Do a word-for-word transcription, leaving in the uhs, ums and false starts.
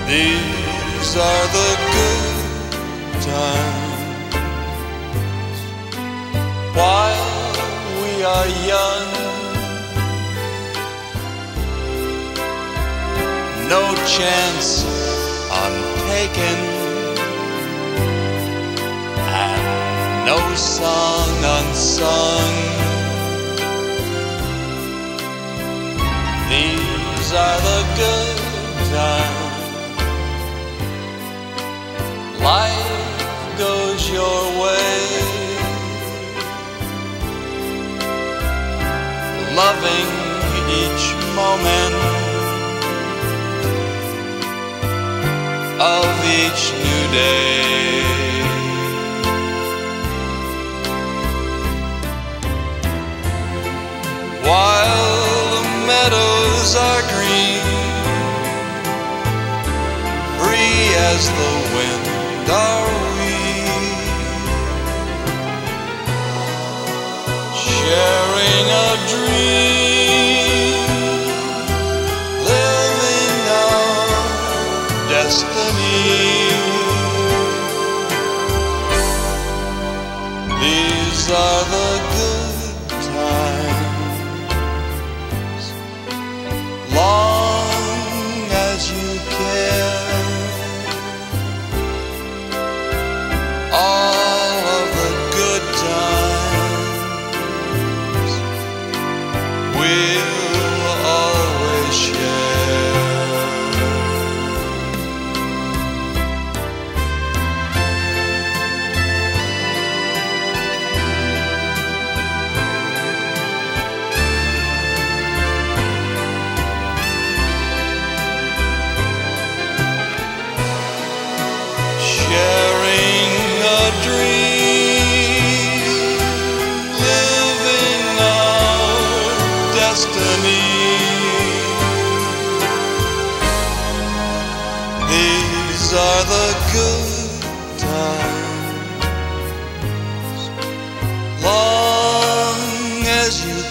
These are the good times while we are young. No chance untaken, and no song unsung. These are the good times. Life goes your way, loving each moment of each new day. While the meadows are green, free as the wind are we, sharing a dream, living our destiny. These are the good times, long as you care. All of the good times we'll always share. Sharing a dream, living our destiny. These are the good times, long as you